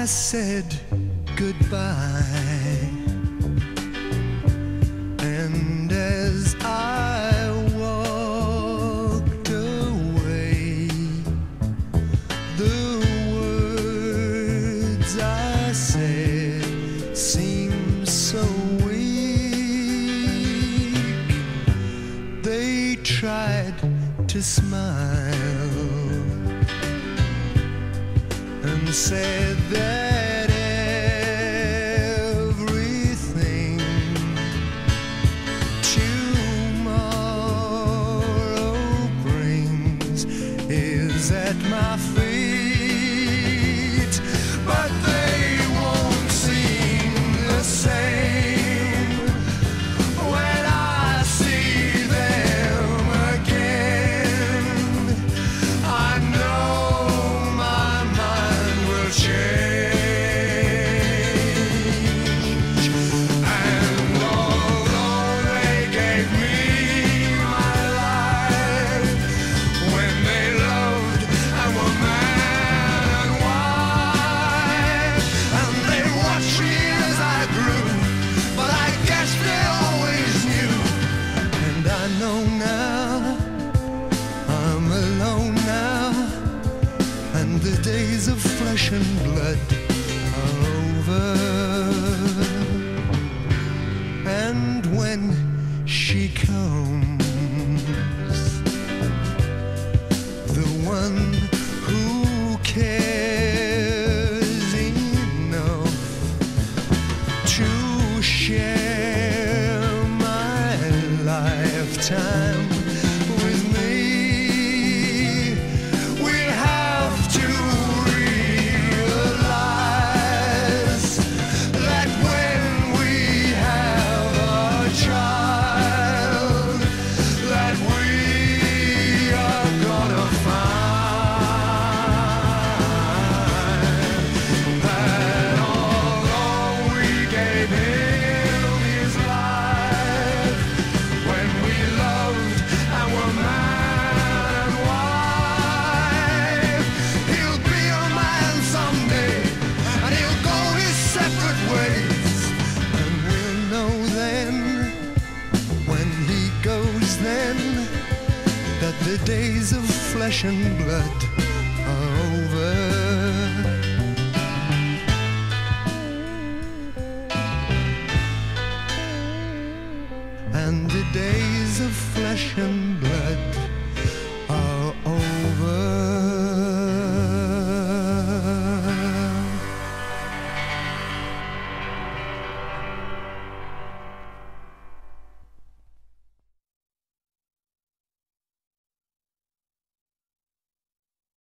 said goodbye, and as I walked away, the words I said seemed so weak. They tried to smile and said that everything tomorrow brings is at my feet, but they won't seem the same when I see them again. I know change, and although they gave me my life when they loved and were man and wife, and they watched me as I grew, but I guess they always knew. And I know now I'm alone now, and the days of flesh and blood are over. And when she comes, the one who cares enough to share my lifetime with me, we'll have to realize that when we have a child, that we are gonna find that although we gave him his life when we loved and were man and wife, he'll be a man someday, and he'll go his separate ways. And we'll know then, when he goes then, that the days of flesh and blood are over. And the days of flesh and blood